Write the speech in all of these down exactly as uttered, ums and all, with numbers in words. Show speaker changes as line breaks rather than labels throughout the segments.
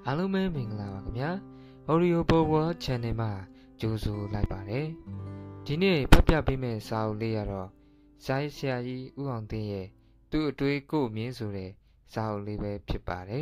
အားလုံးပဲမင်္ဂလာပါခင်ဗျာ Audio Power Channel မှာကြိုဆိုလိုက်ပါတယ်ဒီနေ့ဖတ်ပြပေးမယ့်စာအုပ်လေးကတော့ဇာတ်ဆရာကြီးဦးအောင်သိန်းရဲ့သူ့အတွေးကိုမြင်ဆိုတဲ့စာအုပ်လေးပဲဖြစ်ပါတယ်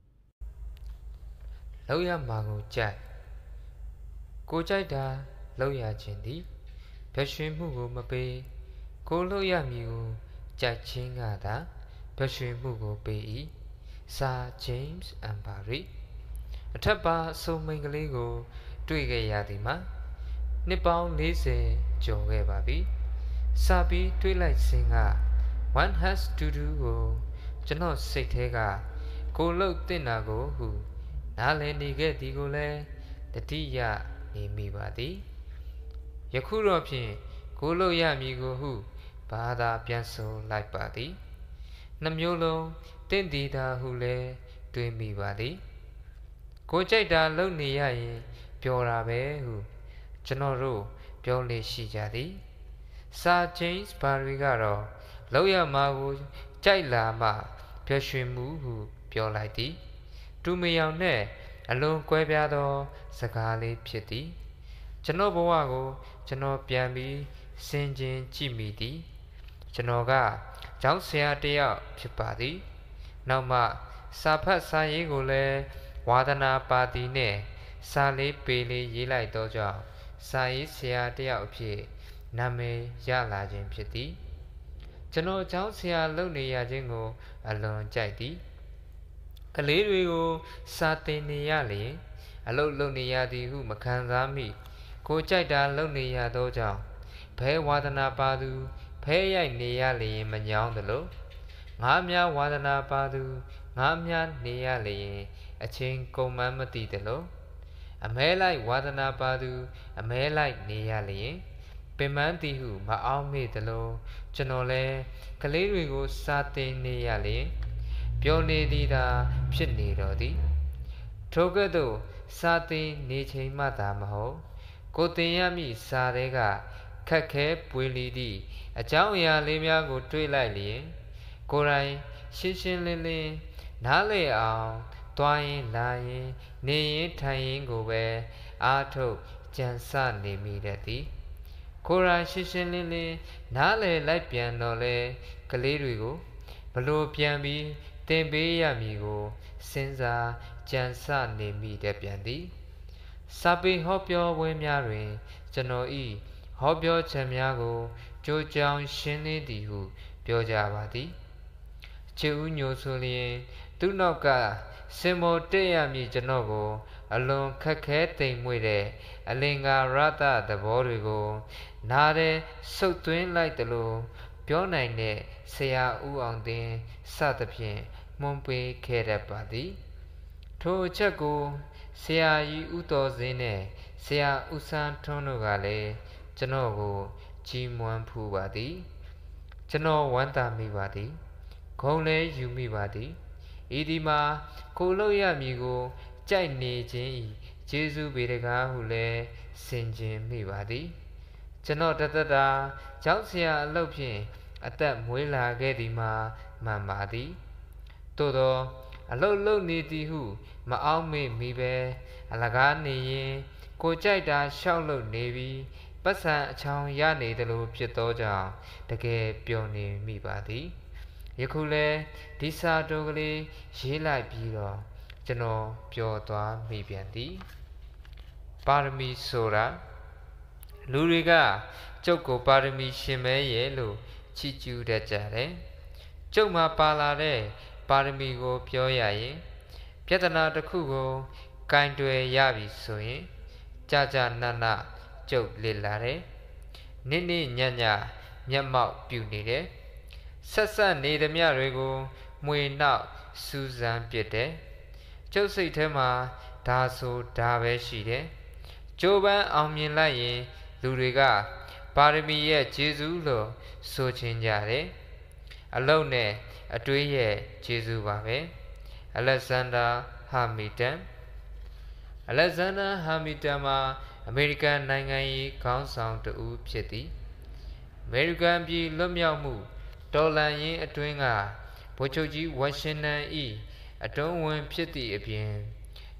လောက်ရမှာကိုကြိုက်ကိုကြိုက်တာလောက်ရခြင်းသည်ဗရွှင်မှုကိုမပေးကိုလောက်ရမည်ကိုကြိုက်ခြင်းကသာဗရွှင်မှုကိုပေး၏စာ James and Barry အထက်ပါအစုံမိန်ကလေးကိုတွေ့ခဲ့ရသည်မှာနှစ်ပေါင်း၄၀ကျော်ခဲ့ပါပြီစာပြီးတွေ့လိုက်စဉ်က one has to do ကိုကျွန်တော်စိတ်ထဲကကိုလှုပ်တင်တာကိုဟုနားလည်နေခဲ့သည်ကိုလည်းတတိယနေမိပါသည်ယခုတော့ဖြင့်ကိုလှုပ်ရမည်ကိုဟုဘာသာပြန်ဆိုလိုက်ပါသည်နှမျိုးလုံးတင့်တည်တာဟုလည်းတွေးမိပါသည်ကိုကြိုက်တာလုပ်နေရရင်ပျော်တာပဲဟုကျွန်တော်တို့ပြောလေရှိကြသည်စာ James Barry ကတော့လောက်ရမှာကိုကြိုက်လာမှပျော်ရွှင်မှုဟုပြောလိုက်သည်တူမယောင်နဲ့အလွန်ကွဲပြားသောစကားလေးဖြစ်သည်ကျွန်တော်ဘဝကိုကျွန်တော်ပြန်ပြီးစဉ်းကျင်ကြည့်မိသည်ကျွန်တော်ကကျောင်းဆရာတစ်ယောက်ဖြစ်ပါသည်နောက်မှစာဖတ်စာရေးကိုလည်းဝါဒနာပါတီနဲ့စာလေးပေလေးရေးလိုက်တော့ကြောင့်စာရေးဆရာတစ်ယောက်အဖြစ်နာမည်ရလာခြင်းဖြစ်သည်ကျွန်တော်ကျောင်းဆရာလုပ်နေရခြင်းကိုအလွန်ကြိုက်သည်ကလေးတွေကိုစာသင်နေရလျင်အလုပ်လုပ်နေရသည်ဟုမခံစားမိကိုကြိုက်တာလုပ်နေရသောကြောင့်ဘဲဝါဒနာပါသူဖဲရိုက်နေရလျင်မညောင်းသလိုငါးများဝါဒနာပါသူငါးများနေရလျင်အချင်းကုန်မှန်းမသိသလိုအမဲလိုက်ဝါဒနာပါသူအမဲလိုက်နေရလျင်ပင်မန်းသည်ဟုမအောင်မေ့သလိုကျွန်တော်လဲကလေးတွေကိုစာသင်နေရလျင်ပြောနေသည်သာဖြစ်နေတော်သည်ထိုကဲ့သို့စာသင်နေချိန်မှသာမဟုတ်ကိုသင်ရမည့်စာတွေကခက်ခဲပွေလီသည့်အကြောင်းအရာလေးများကိုတွေးလိုက်လျင်ကိုယ်တိုင်ရှင်းရှင်းလင်းလင်းနားလည်အောင်သွားရင်လာရင်နေရင်ထိုင်ရင်ကိုပဲအားထုတ်ကြံစနေမိတတ်သည်ကိုယ်တိုင်ရှင်းရှင်းလင်းလင်းနားလည်လိုက်ပြန်တော့လေကလေးတွေကိုဘလို့ပြန်ပြီးသင်ပေးရမည်ကိုစဉ်းစားကြံစနေမိတတ်ပြန်သည်စာပေဟောပြောပွဲများတွင်ကျွန်တော်ဤဟောပြောချက်များကိုကြိုးကြောင်ရှင်းလင်းသည်ဟုပြောကြပါသည်ချေဦးညိုဆိုလျင်သူနောက်ကစင်မောတက်ရမည်ကျွန်တော်ကိုအလွန်ခက်ခဲတိမ်မွေ့တဲ့အလင်္ကာရတသဘောတွေကိုနားတဲ့စုပ်သွင်းလိုက်သလိုပြောနိုင်တဲ့ဆရာဦးအောင်သိန်းစသဖြင့်မွန်ပေးခဲ့တတ်ပါသည်ထိုအချက်ကိုဆရာကြီးဦးတော်စင်းနဲ့ဆရာဦးစန်းထွန်းတို့ကလည်းကျွန်တော်ကိုကြီးမွမ်းဖူးပါသည်ကျွန်တော်ဝမ်းသာမိပါသည်ဂုဏ်လည်းယူမိပါသည်ဤဒီမှာကိုလို့ရမည်ကိုကြိုက်နေခြင်းဤကျေးဇူးပေတကားဟုလည်းဆင်ခြင်မိပါသည်ကျွန်တော်တသက်တာကျောင်းဆရာအလုပ်ဖြင့်အသက်မွေးလာခဲ့သည်မှာမှန်ပါသည်သို့သောအလုပ်လုပ်နေသည်ဟုမအောင်မေ့မိပဲအလကားနေရင်ကိုကြိုက်တာရှောက်လုပ်နေပြီးပတ်စံအချောင်ရနေသလိုဖြစ်သောကြောင့်တကယ်ပျော်နေမိပါသည်ယခုလဲဒီစာတိုကလေးရေးလိုက်ပြီးတော့ကျွန်တော်ပျော်သွားမိပြန်သည်ပါရမီဆိုတာလူတွေကကျုပ်ကိုပါရမီရှင်မဲရဲ့လို့ချီးကျူးတတ်ကြတယ်ကျုပ်မှာပါလာတဲ့ပါရမီကိုပြောရရင်ပြဿနာတစ်ခုကိုကင်တွယ်ရပြီဆိုရင်ကြာကြာနာနာကျုပ်လေလာတယ်နိနိညံ့ညံ့မျက်မှောက်ပြုနေတယ်ဆက်ဆက်နေသမျှတွေကိုမွေနောက်စူးစမ်းပြစ်တယ်ကျုပ်စိတ်ထဲမှာဒါဆိုဒါပဲရှိတယ်ကြိုးပမ်းအောင်မြင်လိုက်ရင်လူတွေကပါရမီရဲ့ကျေးဇူးလို့ဆိုချင်ကြတယ်အလုံးနဲ့အတွေးရဲ့ကျေးဇူးပါပဲအလက်ဇန္ဒာဟာမီတန်အလက်ဇန္ဒာဟာမီတန်မှာအမေရိကန်နိုင်ငံရေးခေါင်းဆောင်တဦးဖြစ်သည်အမေရိကန်ပြည်လွတ်မြောက်မှုတော်လှန်ရေးအတွင်းကဗိုလ်ချုပ်ကြီးဝါရှင်တန်၏အတွင်းဝင်ဖြစ်သည့်အပြင်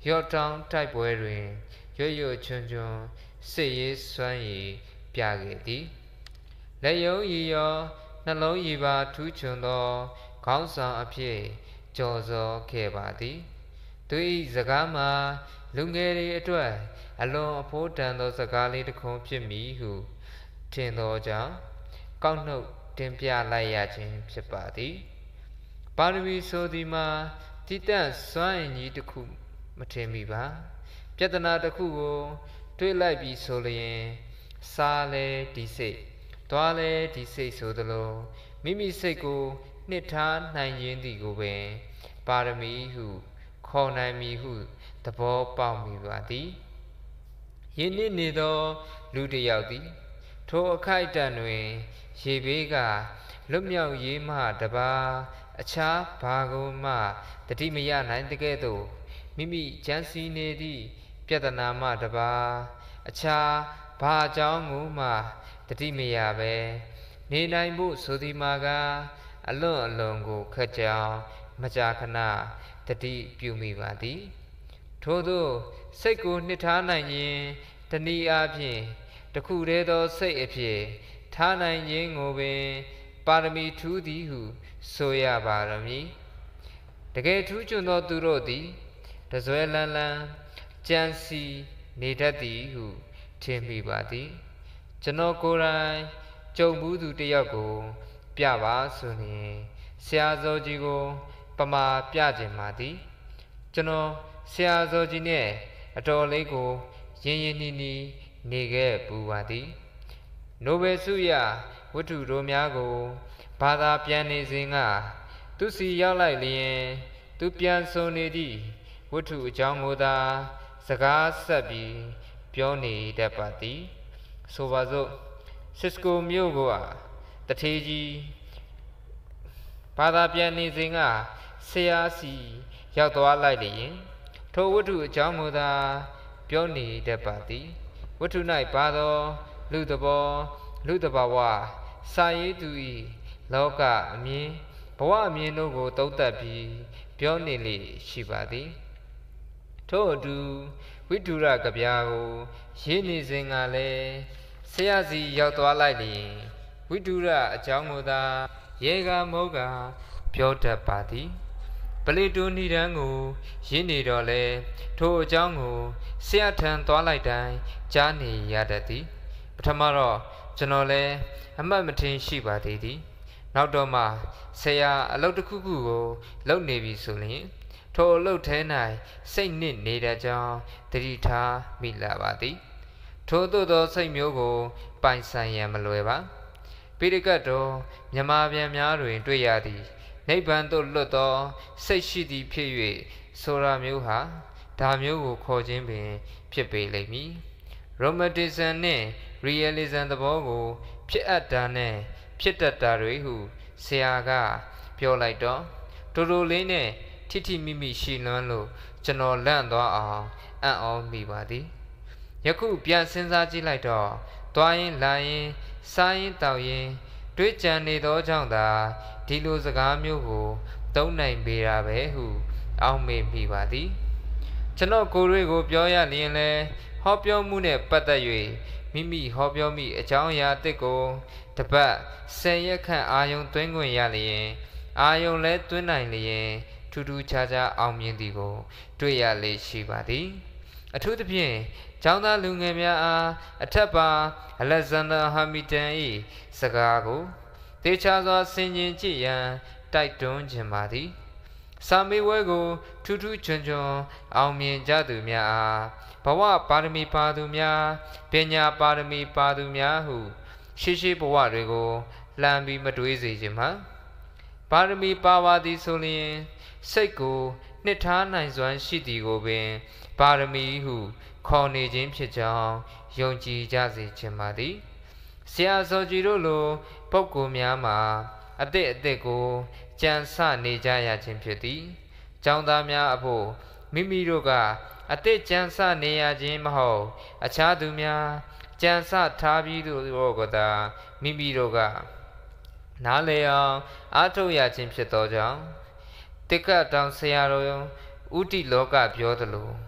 ရော့တောင်းတိုက်ပွဲတွင်ရွရွချွန်းချွန်းစစ်ရေးစွမ်းရည်ပြခဲ့သည်လက်ယုံရည်ရောနှလုံးရည်ပါထူးချွန်သောခေါင်းဆောင်အဖြစ်ကြော်စောခဲ့ပါသည်သူ၏စကားမှာလူငယ်တွေအတွက်အလွန်အဖိုးတန်သောစကားလေးတစ်ခုဖြစ်မည်ဟုထင်သောကြောင့်ကောက်နှုတ်တင်ပြလိုက်ရခြင်းဖြစ်ပါသည်ပါရမီဆိုသည်မှာတိတန့်စွမ်းအင်ကြီးတစ်ခုမထင်မိပါပြဿနာတစ်ခုကိုတွေးလိုက်ပြီးဆိုလျင်စားလဲဒီစိတ်သွားလဲဒီစိတ်ဆိုသလိုမိမိစိတ်ကိုနှစ်ထားနိုင်ခြင်းသည်ကိုပင်ပါရမီဟုခေါ်နိုင်မည်ဟုသဘောပေါက်မိပါသည်ယင်းနှစ်နေသောလူတစ်ယောက်သည်ထိုအခိုက်အတန့်တွင်ရေဘေးကလွတ်မြောက်ရေးမှတပါအခြားဘာကိုမှတတိမရနိုင်တဲ့ကဲ့သို့မိမိကြံစီနေသည့်ပြဿနာမှတပါအခြားဘာအကြောင်းကိုမှတတိမရပဲနေနိုင်ဖို့ဆိုသည်မှာကအလွန်အလွန်ကိုခက်ကြောင်မကြာခဏတတိပြုမိပါသည်ထို့သောစိတ်ကိုနှစ်ထားနိုင်ခြင်းတနည်းအားဖြင့်တခုတည်းသောစိတ်အဖြစ်ထားနိုင်ခြင်းကိုပင်ပါရမီထူးသည်ဟုဆိုရပါရမည်တကယ်ထူးချွန်သောသူတို့သည်တစွဲလန်းလန်းကြံစီနေတတ်သည်ဟုထင်မိပါသည်ကျွန်တော်ကိုယ်တိုင်ကြုံဘူးသူတစ်ယောက်ကိုပြပါဆိုရင်ဆရာစောကြီးကိုပမာပြခြင်းပါသည်ကျွန်တော်ဆရာစောကြီးနဲ့အတော်လေးကိုရင်းရင်းနှီးနှီးနေခဲ့ပူပါသည်နိုဘယ်ဆုရဝတ္ထုတို့များကိုဘာသာပြန်နေစဉ်ကသူစီရောက်လိုက်လျင်သူပြန်ဆိုနေသည့်ဝတ္ထုအကြောင်းကိုသာစကားဆက်ပြီးပြောနေတတ်ပါသည်ဆိုပါစို့စစ်စကိုမြို့ကတထေးကြီးဘာသာပြန်နေစဉ်ကဆရာစီရောက်သွားလိုက်လျင်ထိုဝတ္ထုအကြောင်းကိုသာပြောနေတတ်ပါသည်ဝတ္ထု၌ပါသောလူသဘောလူတဘာဝစာရေးသူ၏လောကအမြင်ဘဝအမြင်တို့ကိုသုံးသပ်ပြီးပြောနေလေရှိပါသည်ထို့အတူဝိတုရကဗျာကိုရေးနေစဉ်ကလည်းဆရာစီရောက်သွားလိုက်လျင်ဝိတုရအကြောင်းကိုသာရေကမောကပြောတတ်ပါသည်ပလေတိုဏိဒန်းကိုရင်းနေတော့လဲထိုအကြောင်းကိုဆရာထံသွားလိုက်တိုင်းကြားနေရတတ်သည်ပထမတော့ကျွန်တော်လဲအမှတ်မထင်ရှိပါသေးသည်နောက်တော့မှဆရာအလုပ်တစ်ခုခုကိုလုပ်နေပြီဆိုရင်ထိုအလုပ်ထဲ၌စိတ်နစ်နေတတ်ကြောင်းသတိထားမိလာပါသည်ထို့သို့သောစိတ်မျိုးကိုပိုင်ဆိုင်ရန်မလွယ်ပါပိဋကတ်တော်မြမပြန်များတွင်တွေ့ရသည်နိဗ္ဗာန်သို့လွတ်သောစိတ်ရှိသည်ဖြစ်၍ဆိုရာမျိုးဟာဒါမျိုးကိုခေါ်ခြင်းပင်ဖြစ်ပေလိမ့်မည်ရိုမန်တစ်ဇမ်နှင့်ရီယယ်လီဇမ်သဘောကိုဖြစ်အပ်တာနှင့်ဖြစ်တတ်တာတွေဟုဆရာကပြောလိုက်တော့တိုတိုလေးနဲ့ထိထိမိမိရှိလွန်းလို့ကျွန်တော်လန့်သွားအောင်အံ့ဩမိပါသည်ယခုပြန်စဉ်းစားကြည့်လိုက်တော့သွားရင်လာရင်စားရင်တောက်ရင်တွေးကြံနေသောကြောင့်သာဒီလိုစကားမျိုးကိုသုံးနိုင်ပေတာပဲဟုအောက်မေ့မိပါသည်ကျွန်တော်ကိုယ်တွေကိုပြောရလျင်လဲဟောပြောမှုနဲ့ပတ်သက်၍မိမိဟောပြောမိအကြောင်းအရာအသစ်ကိုတပတ်ဆယ်ရက်ခန့်အာယုံသွင်းခွင့်ရလျင်အာယုံလဲသွင်းနိုင်လျင်ထူးထူးခြားခြားအောင်မြင်သည်ကိုတွေ့ရလေရှိပါသည်အထူးသဖြင့်ကျောင်းသားလူငယ်များအားအထက်ပါအလက်ဇန်ဒါဟာမီတန်၏စကားကိုတေချာစွာဆင်ခြင်ကြည့်ရန်တိုက်တွန်းခြင်းပါသည်စာမေးပွဲကိုထူးထူးချွန်ချွန်အောင်မြင်ကြသူများအားဘဝပါရမီပါသူများပညာပါရမီပါသူများဟုရှိရှိဘဝတွေကိုလှမ်းပြီးမတွေးစေခြင်းမှာပါရမီပါဝါသည်ဆိုလျင်စိတ်ကိုနှစ်ထားနိုင်စွမ်းရှိသည်ကိုပင်ပါရမီဟုခေါ်နေခြင်းဖြစ်ကြောင်းယုံကြည်ကြစေခြင်းပါသည်ဆရာစောကြီးတို့လိုပုဂ္ဂိုလ်များမှာအသည့်အသည့်ကိုကြံစနေကြရခြင်းဖြစ်သည်ကျောင်းသားများအဖို့မိမိတို့ကအသည့်ကြံစနေရခြင်းမဟုတ်အခြားသူများကြံစထားပြီးတို့ကသာမိမိတို့ကနားလည်အောင်အားထုတ်ရခြင်းဖြစ်သောကြောင့်တိက္ကတောင်ဆရာတော်ဥတိလောကပြောသလို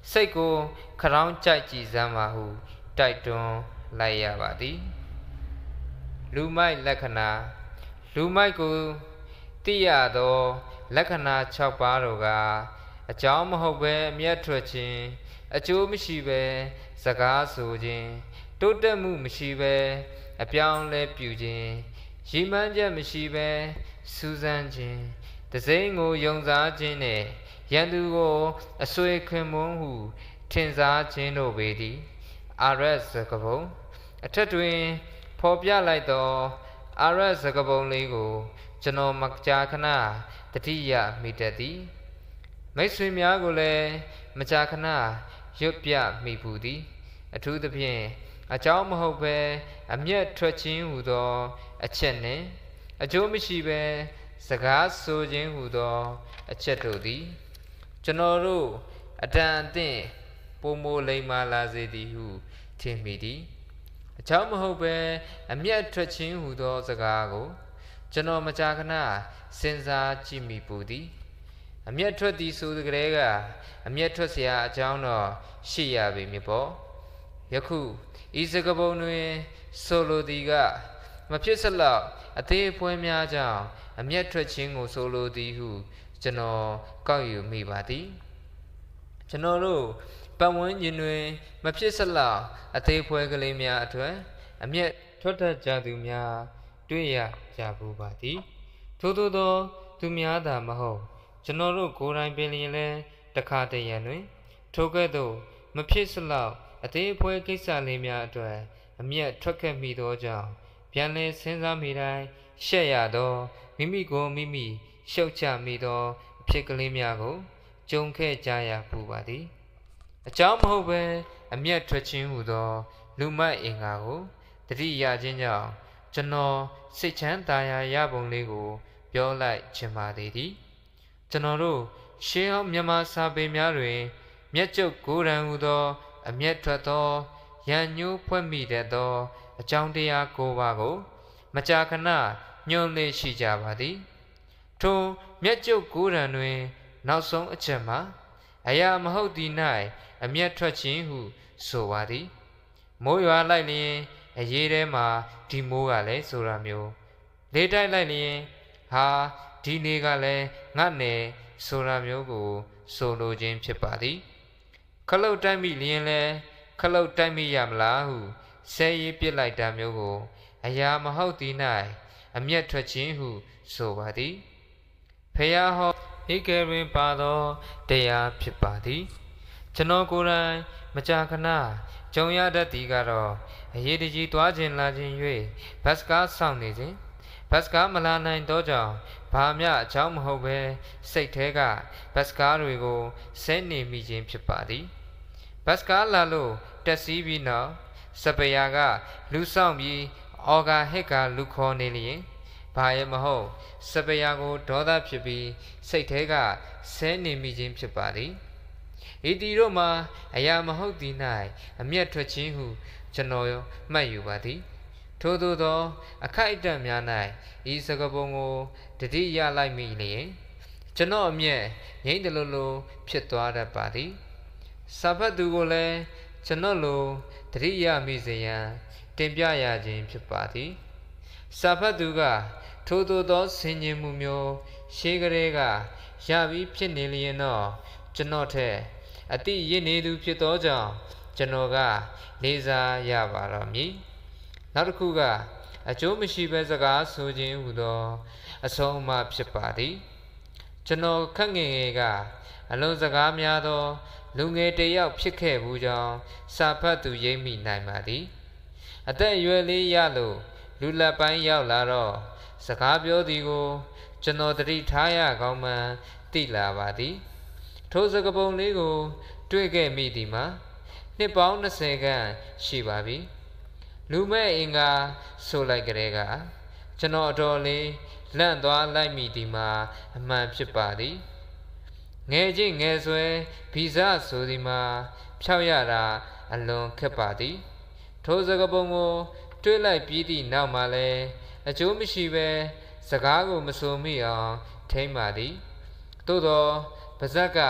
စိတ်ကိုခရောင်းကြိုက်ကြည်စမ်းပါဟုတိုက်တွန်းလိုက်ရပါသည်လူမိုက်လက္ခဏာလူမိုက်ကိုသိရသောလက္ခဏာ၆ပါးတို့ကအကြောင်းမဟုတ်ဘဲအမျက်ထွက်ခြင်းအကျိုးမရှိဘဲစကားဆိုခြင်းတိုးတက်မှုမရှိဘဲအပြောင်းလဲပြုခြင်းရည်မှန်းချက်မရှိဘဲစူးစမ်းခြင်းတစိမ့်ကိုယုံစားခြင်းနဲ့ရန်သူကိုအဆွေခင်မွန်းဟုထင်စားခြင်းတို့ပေသည်အာရတ်စကားပုံအထက်တွင်ဖော်ပြလိုက်သောအာရတ်စကားပုံလေးကိုကျွန်တော်မကြာခဏတတိယမိတတ်သည်မိတ်ဆွေများကိုလည်းမကြာခဏရွတ်ပြမိပူသည်အထူးသဖြင့်အကြောင်းမဟုတ်ဘဲအမျက်ထွက်ခြင်းဟူသောအချက်နှင့်အကျိုးမရှိဘဲစကားဆိုခြင်းဟူသောအချက်တို့သည်ကျွန်တော်တို့အတန်အသင့်ပုံမိုလိမ္မာလာစေသည်ဟုထင်မိသည်အကြောင်းမဟုတ်ဘဲအမျက်ထွက်ခြင်းဟူသောစကားကိုကျွန်တော်မကြာခဏစဉ်းစားကြည့်မိပူသည်အမျက်ထွက်သည်ဆိုတဲ့ကလေးကအမျက်ထွက်เสียအကြောင်းတော့ရှိရပေမည်ပေါ့ယခုဤစကားပုံတွင်ဆိုလိုသည်ကမဖြစ်စလောက်အသေးအဖွဲများကြောင့်အမျက်ထွက်ခြင်းကိုဆိုလိုသည်ဟုကျွန်တော်ကောက်ယူမိပါသည်ကျွန်တော်တို့ပတ်ဝန်းကျင်တွင်မဖြစ်စလောက်အသေးအဖွဲကလေးများအထွတ်အမျက်ထွက်တတ်ကြသူများတွေ့ရကြဘူးပါသည်ထို့သောသောသူများသာမဟုတ်ကျွန်တော်တို့ကိုယ်တိုင်ပင်လျင်လဲတခါတရံတွင်ထိုကဲ့သို့မဖြစ်စလောက်အသေးအဖွဲကိစ္စလေးများအတွက်အမျက်ထွက်ခဲ့မိသောကြောင့်ပြန်လည်စဉ်းစားမိတိုင်းရှက်ရသောမိမိကိုမိမိရှုတ်ချမိသောအဖြစ်ကလေးများကိုကြုံခဲ့ကြရပူပါသည်အကြောင်းမဟုတ်ဘဲအမျက်ထွက်ခြင်းဟူသောလူမိုက်အင်္ဂါကိုတတိယခြင်းကြောင့်ကျွန်တော်စိတ်ချမ်းသာရာရပုံလေးကိုပြောလိုက်ချင်ပါသေးသည်ကျွန်တော်တို့ရှေးဟောင်းမြန်မာစာပေများတွင်မျက်ကျုပ်ကိုယ်ရန်ဟူသောအမျက်ထွက်သောရန်ညှိုးဖွဲ့မိတတ်သောအကြောင်းတရားကိုပါကိုမကြာခဏညွှန်လေရှိကြပါသည်ထိုမျက်ကျုပ်ကိုယ်ရန်တွင်နောက်ဆုံးအချက်မှာအရာမဟုတ်သည်၌အမျက်ထွက်ခြင်းဟုဆိုပါသည်မိုးရွာလိုက်လျင်အရေးထဲမှာဒီမိုးကလည်းဆိုတာမျိုးလေတိုက်လိုက်လျင်ဟာဒီနေကလည်းငတ်နေဆိုတာမျိုးကိုဆိုလိုခြင်းဖြစ်ပါသည်ခလုတ်တိုက်မိလျင်လဲခလုတ်တိုက်မိရမလားဟုဆဲရေးပြစ်လိုက်တာမျိုးကိုအရာမဟုတ်သည်၌အမျက်ထွက်ခြင်းဟုဆိုပါသည်ဖျားဟောဟိကယ်တွင်ပါသောတရားဖြစ်ပါသည်ကျွန်တော်ကိုယ်တိုင်မကြာခဏကြုံရတတ်သည်ကတော့အရေးတကြီးသွားခြင်းလာခြင်း၍ဘတ်စကားဆောင်နေခြင်းဘတ်စကားမလာနိုင်သောကြောင့်ဘာမျှအကြောင်းမဟုတ်ဘဲစိတ်ထဲကဘတ်စကားတွေကိုဆဲနေမိခြင်းဖြစ်ပါသည်ဘတ်စကားလာလို့တက်စီးပြီးနောက်စပယ်ယာကလူဆောင်ပြီးအော်ဂါဟစ်ကလူခေါ်နေလျင်ဘာရဲ့မဟုတ်စပယ်ယာကိုဒေါသဖြစ်ပြီးစိတ်ထဲကဆဲနေမိခြင်းဖြစ်ပါသည်ဤတီတို့မှာအရာမဟုတ်သည်၌အမျက်ထွက်ခြင်းဟုကျွန်တော်မှတ်ယူပါသည်ထို့သောသောအခိုက်အတန့်များ၌ဤစကားပုံကိုတတိယလိုက်မိလျင်ကျွန်တော်အမျက်ငိမ့်တလို့လို့ဖြစ်သွားတတ်ပါသည်စာဖတ်သူကိုလည်းကျွန်တော်လိုတတိယမိစေရန်တင်ပြရခြင်းဖြစ်ပါသည်စာဖတ်သူကထို့သောသောဆင်ခြင်မှုမျိုးရှေးကလေးကရပြီးဖြစ်နေလျင်တော့ကျွန်တော်ထက်အတိရင့်နေသူဖြစ်သောကြောင့်ကျွန်တော်ကလေးစားရပါတော့မည်နောက်တစ်ခုကအကျိုးမရှိဘဲစကားဆိုခြင်းဟူသောအဆုံးအမဖြစ်ပါသည်ကျွန်တော်ခက်ငယ်ငယ်ကအလုံးစကားများသောလူငယ်တစ်ယောက်ဖြစ်ခဲ့ဘူးကြောင်းစာဖတ်သူရိပ်မိနိုင်ပါသည်အသက်အရွယ်လေးရလို့လူလက်ပိုင်းရောက်လာတော့စကားပြောသည်ကိုကျွန်တော်တတိထားရကောင်းမှန်းသိလာပါသည်ထိုစကားပုံလေးကိုတွေ့ခဲ့မိသည်မှာနှစ်ပေါင်း၂၀ခန့်ရှိပါပြီလူမဲ့အင်္ဂါဆိုလိုက်ကြတဲ့ကကျွန်တော်အတော်လေးလန့်သွားလိုက်မိသည်မှာအမှန်ဖြစ်ပါသည်ငယ်ချင်းငယ်ဆွဲဗီဇဆိုသည်မှာဖြောက်ရတာအလွန်ခက်ပါသည်ထိုစကားပုံကိုတွေ့လိုက်ပြီးသည့်နောက်မှာလည်းအကျိုးမရှိဘဲစကားကိုမဆိုမိအောင်ထိမ့်ပါသည်သို့သောပါဇက်က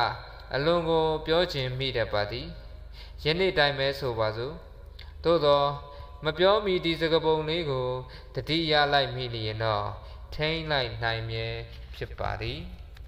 အလွန်ကိုပြောချင်မိတတ်ပါသည်ယနေ့တိုင်းပဲဆိုပါစို့သို့သောမပြောမီဒီစကပုံလေးကိုတတိယလိုက်မိလျင်တော့ထိန်းလိုက်နိုင်မြဲဖြစ်ပါသည်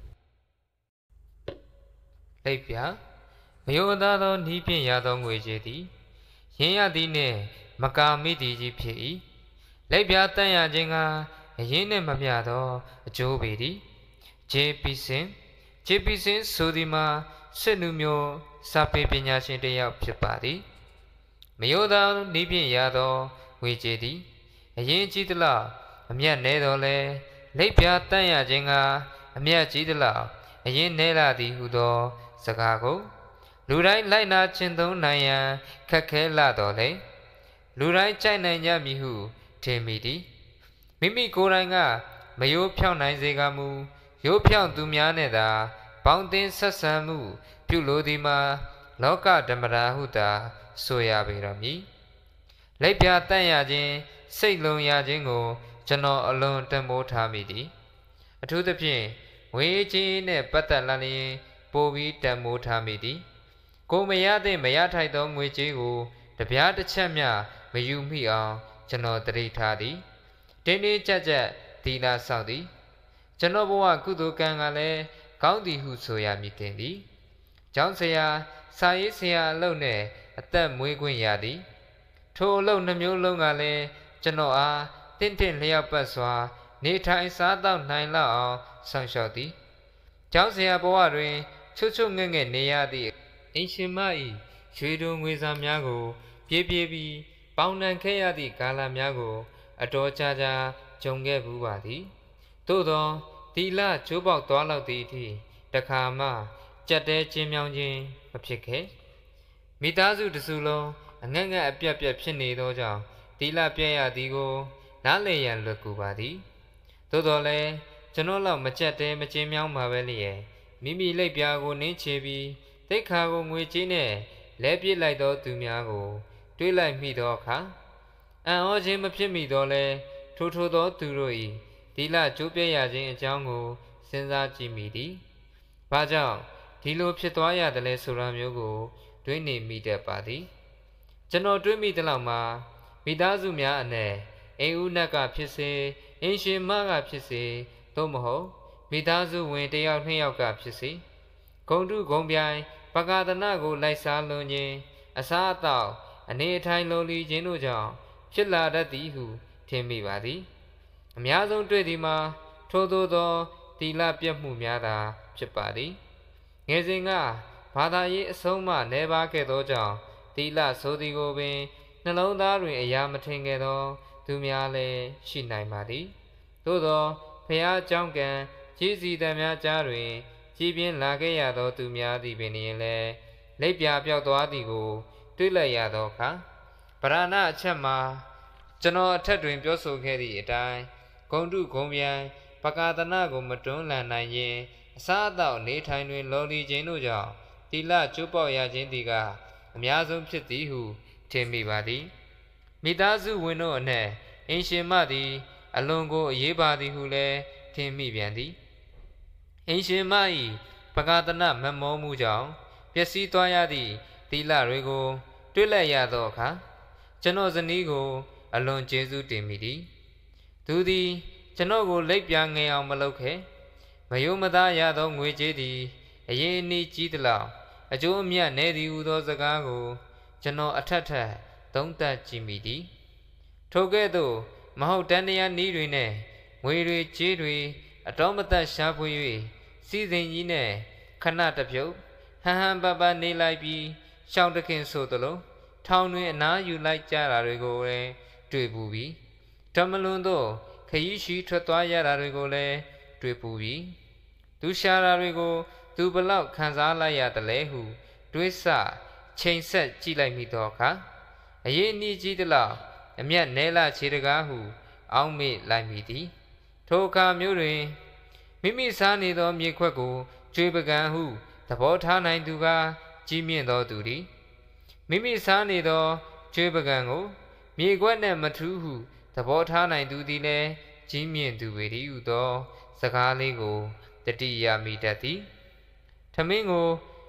လိပ်ပြမယိုသားသောနီးဖြင့်ရသောငွေကြေးသည်ရင်းရသည်နှင့်မကာမိသည်ကြီးဖြစ်၏လိပ်ပြတန့်ရခြင်းကအရင်းနှင့်မမျှသောအကျိုးပေသည်ဂျေပီစင်ဂျေပီစင်ဆိုသည်မှာစစ်နုမျိုးစာပေပညာရှင်တစ်ယောက်ဖြစ်ပါသည်မယိုသားနီးဖြင့်ရသောငွေကြေးသည်အရင်းကြီးသလောက်အမြတ်နည်းတော်လဲလိပ်ပြတန့်ရခြင်းကအမြတ်ကြီးသလောက်အရင်းနည်းလာသည်ဟုသောစကားကိုလူတိုင်းလိုက်နာကျင့်သုံးနိုင်ရန်ခက်ခဲလာတော်လဲလူတိုင်းကြိုက်နိုင်ကြမည်ဟုထင်မိသည်မိမိကိုယ်တိုင်ကမယိုးဖြောင်းနိုင်စေကမူရိုးဖြောင်းသူများနဲ့သာပေါင်းတင်ဆက်ဆံမှုပြုလိုသည်မှာလောကဓမ္မရာဟုသာဆိုရပေတော်မည်လိပ်ပြတန့်ရခြင်းစိတ်လုံရခြင်းကိုကျွန်တော်အလွန်တန်ဖိုးထားမိသည်အထူးသဖြင့်ဝေကြီးနှင့်ပတ်သက်လာလျင်ပိုပြီးတန်ဖိုးထားမိသည်ကိုမရသည့်မရထိုက်သောငွေကြေးကိုတပြားတစ်ချက်မျှမယူမိအောင်ကျွန်တော်တရိထားသည်တင်းတင်းကြပ်ကြပ်သီလဆောက်သည်ကျွန်တော်ဘဝကုသိုလ်ကံကလည်းကောင်းသည်ဟုဆိုရမည်တင်သည်ကျောင်းဆရာစာရေးဆရာအလုပ်နှင့်အသက်မွေးခွင့်ရသည်ထိုအလုပ်နှမျိုးလုံးကလည်းကျွန်တော်အားတင့်တင့်လျောက်ပတ်စွာနေထိုင်စားသောက်နိုင်လောက်အောင်ဆောင်ရှောက်သည်ကျောင်းဆရာဘဝတွင်ချွတ်ချွတ်ငဲ့ငဲ့နေရသည့်အင်ရှင်မ၏ရွှေတုံငွေစာများကိုပြေးပြေးပြီးပေါင်နှံခဲ့ရသည့်ကာလများကိုအတော်ကြာကြာကြုံခဲ့ဘူးပါသည်သို့သောသီလကျိုးပေါက်သွားလောက်သည့်အထိတခါမှကြက်တဲချင်းမြောင်းခြင်းမဖြစ်ခဲ့မိသားစုတစုလုံးအငတ်ငတ်အပြတ်ပြတ်ဖြစ်နေသောကြောင့်သီလပြည့်ရသည်ကိုနားလည်ရန်လွယ်ကူပါသည်သို့တော်လည်းကျွန်တော်လောက်မကြက်တဲမချင်းမြောင်းပါပဲလျက်မိမိလိပ်ပြာကိုနင်းချပြီးတိတ်ခါကိုငွေကြေးနဲ့လဲပစ်လိုက်သောသူများကိုတွေးလိုက်မိသောအခါအံ့ဩခြင်းမဖြစ်မိတော့လဲထိုထိုသောသူတို့၏သီလကျိုးပြည့်ရခြင်းအကြောင်းကိုစဉ်းစားကြည့်မိသည်။ဘာကြောင့်ဒီလိုဖြစ်သွားရသလဲဆိုတာမျိုးကိုတွေးနေမိတတ်ပါသည်။ကျွန်တော်တွေးမိသလောက်မှာမိသားစုများအနက်အိမ်ဦးနက်ကဖြစ်စေအင်းရှင်မကဖြစ်စေသို့မဟုတ်မိသားစုဝင်တစ်ယောက်နှစ်ယောက်ကဖြစ်စေဂုံတုဂုံပြိုင်ပကာသနာကိုလိုက်စားလွန်ခြင်းအစားအသောက်အနေအထိုင်လိုလီခြင်းတို့ကြောင့်ဖြစ်လာတတ်သည်ဟုထင်မိပါသည်အများဆုံးတွေ့သည်မှာထို့သောသောသီလပြတ်မှုများသာဖြစ်ပါသည်ငယ်စဉ်ကဘာသာရေးအဆုံးအမနေပါခဲ့သောကြောင့်သီလဆိုသည်ကိုပင်နှလုံးသားတွင်အရာမထင်ခဲ့သောသူများလည်းရှိနိုင်ပါသည်သို့သောဖျားเจ้าကံကြီးစီတံများကြားတွင်ကြည်ပြင်းလာခဲ့ရသောသူများသည်ပင်လည်းလက်ပြပြောက်သွားသည်ကိုတွေ့လိုက်ရသောအခါဗရဏအချက်မှာကျွန်တော်အထက်တွင်ပြောဆိုခဲ့သည့်အတိုင်းဂုံတုဂုံပြန်ပကာသနာကိုမတွန်းလှန်နိုင်ခြင်းအစားအသောက်နေထိုင်တွင်လော်လီခြင်းတို့ကြောင့်သီလကျိုးပေါက်ရခြင်းသည်ကအများဆုံးဖြစ်သည်ဟုထင်မိပါသည်မိသားစုဝင်တို့အနက်အင်ရှင်မသည်အလွန်ကိုအရေးပါသည်ဟုလည်းထင်မိပြန်သည်အင်ရှင်မ၏ပကာသနာမမောမှုကြောင့်ပျက်စီးသွားရသည့်သီလတွေကိုတွေ့လိုက်ရသောအခါကျွန်တော်ဇနီးကိုအလွန်ကျေးဇူးတင်မိသည်သူသည်ကျွန်တော်ကိုလိပ်ပြငယ်အောင်မလုပ်ခဲ့မယိုးမသားရသောငွေကြေးသည်အရင်အနည်းကြီးသလောက်အကျိုးအမြတ်နည်းသည်ဟုသောစကားကိုကျွန်တော်အထက်ထက်သုံးသပ်ကြည့်မိသည်ထိုကဲ့သို့မဟုတ်တန်တရားနည်းတွေနဲ့ငွေတွေကြေးတွေအတော်မသက်ရှားဖွေ၍စီစဉ်ကြီးနဲ့ခဏတပြုတ်ဟန်ဟန်ပပနေလိုက်ပြီးရှောင်းတခင်ဆိုသလိုထောင်တွင်အနားယူလိုက်ကြတာတွေကိုလည်းတွေ့ပူပြီးဓမ္မလွန်သို့ခရီးရှိထွက်သွားရတာတွေကိုလည်းတွေ့ပူပြီးသူရှာတာတွေကိုသူဘလောက်ခံစားလိုက်ရတယ်လဲဟုတွေးဆချိန်ဆက်ကြည့်လိုက်မိတော့အခါအရေးအနည်းကြီးသလောက်အမျက်နဲလာခြေတကားဟုအောင်းမေ့လိုက်မိသည်ထိုအခါမျိုးတွင်မိမိစားနေသောမြေခွက်ကိုကျွေးပကံဟုသဘောထားနိုင်သူကကြီးမြင့်သောသူသည်မိမိစားနေသောကျွေးပကံကိုမြေခွက်နှင့်မထူးဟုသဘောထားနိုင်သူသည်လည်းကြီးမြင့်သူပေသည်ဟုသောစကားလေးကိုတတိယမိတတ်သည်ထမင်းကို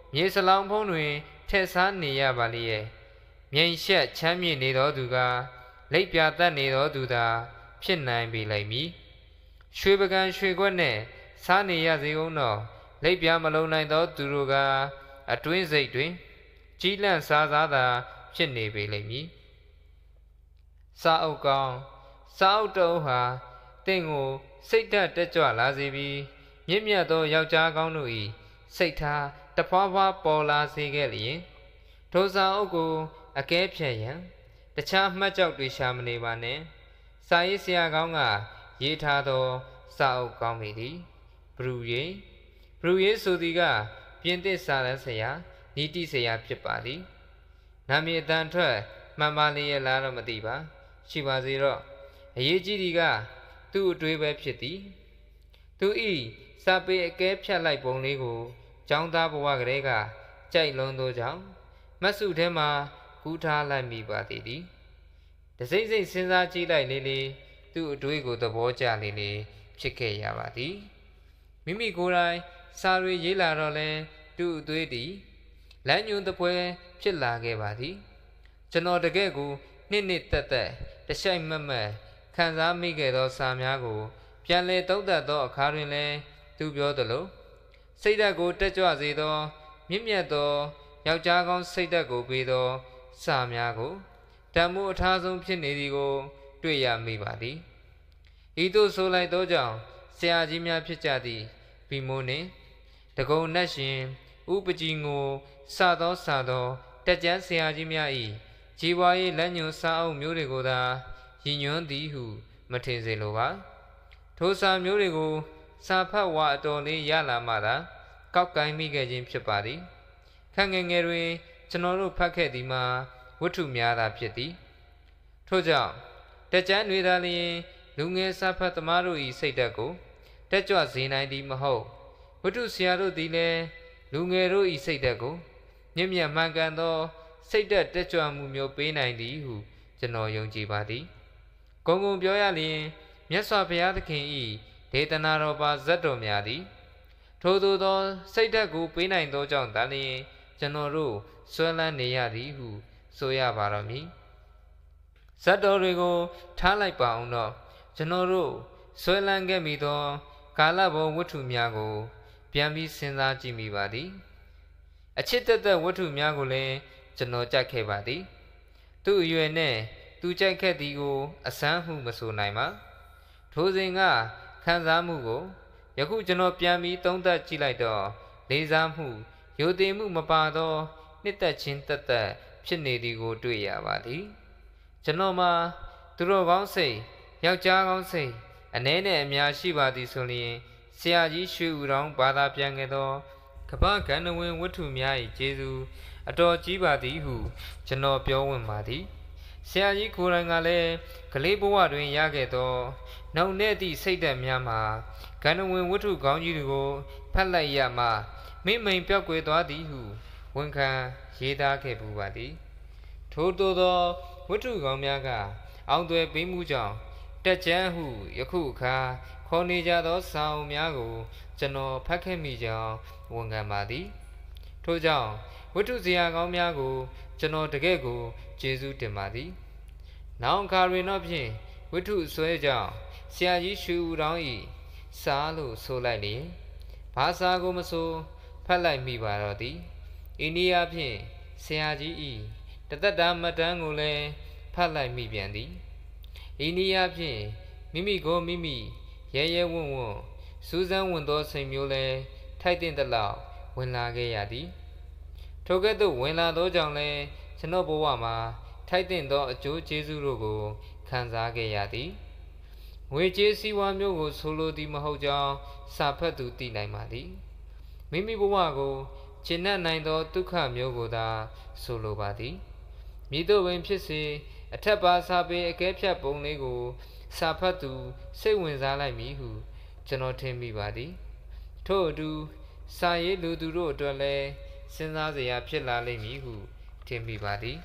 မြေစလောင်ဖုံးတွင်ထက်စားနေရပါလေရဲ့မြိန်ရှက်ချမ်းမြေ့နေသောသူကလိပ်ပြတတ်နေသောသူသာဖြစ်နိုင်ပေလိမ့်မည်ရွှေပကံရွှေခွက်နှင့်စားနေရစေကုန်သောလိပ်ပြမလုံးနိုင်သောသူတို့ကအတွင်းစိတ်တွင်ကြီးလန့်စားစားသာဖြစ်နေပေလိမ့်မည်စာအုပ်ကောင်းစာအုပ်တုံးဟာတင့်ကိုစိတ်ဓာတ်တက်ကြွလာစေပြီးမြင့်မြတ်သောယောက်ျားကောင်းတို့၏စိတ်ထားတဖွာဖွာပေါ်လာစေခဲ့လျင်ထိုစာအုပ်ကိုအကဲဖြတ်ရန်တခြားမှတ်ကြောက်တွေရှာမနေပါနဲ့စာရေးဆရာကောင်းကရေးထားသောစာအုပ်ကောင်းပေသည်ဘရူရေးဘရူရေးဆိုသည်ကပြင်သစ်စာလန်းဆရာနီတိဆရာဖြစ်ပါသည်နာမည်အတန်ထွက်မှန်ပါလေရဲ့လားတော့မသိပါရှိပါစေတော့အရေးကြီးသည်ကသူ့အတွေးပဲဖြစ်သည်သူဤစာပေအကဲဖြတ်လိုက်ပုံလေးကိုကျောင်းသားဘဝကလေးကကြိုက်လွန်သောကြောင့်မတ်စုထဲမှာကူးထားလိုက်မိပါသေးသည်တစိမ့်စိမ့်စဉ်းစားကြည့်လိုက်လေလေသူ့အတွေးကိုသဘောကျလေလေဖြစ်ခဲ့ရပါသည်မိမိကိုယ်တိုင်စာတွေရေးလာတော့လဲသူ့အတွေးသည်လမ်းညွန်တပွဲဖြစ်လာခဲ့ပါသည်ကျွန်တော်တကယ့်ကိုနှစ်နှစ်သက်သက်တရှိုက်မက်မက်ခံစားမိခဲ့သောစာများကိုပြန်လည်သုံးသပ်သောအခါတွင်လည်းသူပြောသလိုစိတ်ဓာတ်ကိုတက်ကြွစေသောမြင့်မြတ်သောယောက်ျားကောင်းစိတ်ဓာတ်ကိုပေးသောစာများကိုတန်မိုးအထားဆုံးဖြစ်နေသည်ကိုတွေ့ရမိပါသည်ဤသို့ဆိုလိုက်သောကြောင့်ဆရာကြီးများဖြစ်ကြသည့်ဘီမိုးနှင့်တကုံနတ်ရှင်ဥပကြီးငိုစသောစသောတက်ကြမ်းဆရာကြီးများ၏ဂျီဝါရေးလက်ညွန်စာအုပ်မျိုးတွေကိုသာရည်ညွှန်းသည်ဟုမထင်စေလိုပါထိုစာမျိုးတွေကိုစာဖတ်ဝါအတော်လေးရလာမှသာကောက်ကိုင်းမိခဲ့ခြင်းဖြစ်ပါသည်ခန့်ငယ်ငယ်တွင်ကျွန်တော်တို့ဖတ်ခဲ့သည်မှာဝတ္ထုများသာဖြစ်သည်ထို့ကြောင့်တက်ကြမ်းတွေသာလျှင်လူငယ်စာဖတ်သမားတို့၏စိတ်ဓာတ်ကိုတက်ကြွစေနိုင်သည်မဟုတ်ဝတ္ထုဆရာတို့သည်လည်းလူငယ်တို့၏စိတ်ဓာတ်ကိုမြင့်မြတ်မှန်ကန်သောစိတ်ဓာတ်တက်ကြွမှုမျိုးပေးနိုင်သည်ဟုကျွန်တော်ယုံကြည်ပါသည်ဂုံဂုံပြောရလျင်မြတ်စွာဘုရားသခင်၏ဒေသနာတော်ပါဇတ်တော်များသည်ထိုသို့သောစိတ်ဓာတ်ကိုပေးနိုင်သောကြောင့်သာလျှင်ကျွန်တော်တို့ဆွဲလန်းနေရသည်ဟုဆိုရပါတော့မည်ဇတ်တော်တွေကိုထားလိုက်ပါအောင်တော့ကျွန်တော်တို့ဆွဲလန်းခဲ့မိသောကာလဘောဝတ္ထုများကိုပြန်ပြီးစဉ်းစားကြည့်မိပါသည်အချစ်သက်သက်ဝတ္ထုများကိုလည်းကျွန်တော်ကြိုက်ခဲ့ပါသည်သူ့အရွယ်နဲ့သူကြိုက်ခဲ့သည်ကိုအစမ်းမှုမဆိုနိုင်ပါထိုစဉ်ကခံစားမှုကိုယခုကျွန်တော်ပြန်ပြီးသုံးသပ်ကြည့်လိုက်တော့လေးစားမှုယိုသိမှုမပါသောနှစ်သက်ချင်းသက်သက်ဖြစ်နေသည်ကိုတွေ့ရပါသည်ကျွန်တော်မှာသူတော်ကောင်းစိတ်ယောက်ျားကောင်းစိတ်အ ਨੇ နဲ့အများရှိပါသည်ဆိုလျင်ဆရာကြီးရွှေဦးတော်ဘာသာပြန်ခဲ့သောကပ္ပကန္နဝင်ဝတ္ထုများ၏ကျေးဇူးအတော်ကြီးပါသည်ဟုကျွန်တော်ပြောဝင်ပါသည်ဆရာကြီးကိုယ်တိုင်ကလည်းကလေးဘဝတွင်ရခဲ့သောနှုံနဲ့သည့်စိတ်ဓာတ်များမှာကန္နဝင်ဝတ္ထုကောင်းကြီးတွေကိုဖတ်လိုက်ရမှမိမိန်ပြောက်ကွယ်သွားသည်ဟုဝန်ခံရေးသားခဲ့ပူပါသည်ထို့သောသောဝတ္ထုကောင်းများကအောင်သွယ်ပေးမှုကြောင့်တက်ကြမ်းဟုယခုအခါခေါ်နေကြသောစာအုပ်များကိုကျွန်တော်ဖတ်ခဲ့မိကြောင်းဝန်ခံပါသည်ထို့ကြောင့်ဝတ္ထုဇရာကောင်းများကိုကျွန်တော်တကယ့်ကိုကျေးဇူးတင်ပါသည်နောင်အခါတွင်တော့ဖြင့်ဝတ္ထုဆွဲကြောင့်ဆရာကြီးရွှေဦးတော်၏စာလို့ဆိုလိုက်လျင်ဘာစာကိုမဆိုဖတ်လိုက်မိပါတော့သည်အိန္ဒိယဖြင့်ဆရာကြီး၏တသက်တာမတန်းကိုလည်းဖတ်လိုက်မိပြန်သည်အိန္ဒိယဖြင့်မိမိကိုမိမိရဲရဲဝံ့ဝံ့စူးစမ်းဝင်သောစိတ်မျိုးလည်းထိုက်တဲ့တလောက်ဝင်လာခဲ့ရသည်ထိုကဲ့သို့ဝင်လာသောကြောင့်လည်းကျွန်တော်ဘဝမှာထိုက်တဲ့သောအကျိုးကျေးဇူးတို့ကိုခံစားခဲ့ရသည်ငွေကြေးစည်းဝါးမျိုးကိုဆိုလိုသည်မဟုတ်ကြောင်းစာဖတ်သူသိနိုင်ပါသည်မိမိဘဝကိုကျင့်နိုင်သောဒုက္ခမျိုးကိုသာဆိုလိုပါသည်မည်သို့ပင်ဖြစ်စေအထက်ပါစာပေအကဲဖြတ်ပုံလေးကိုစာဖတ်သူစိတ်ဝင်စားလိုက်မည်ဟုကျွန်တော်ထင်မိပါသည်ထို့အတူစာရေးလူသူတို့အတွက်လည်းစဉ်းစားစရာဖြစ်လာလိမ့်မည်ဟုထင်မိပါသည်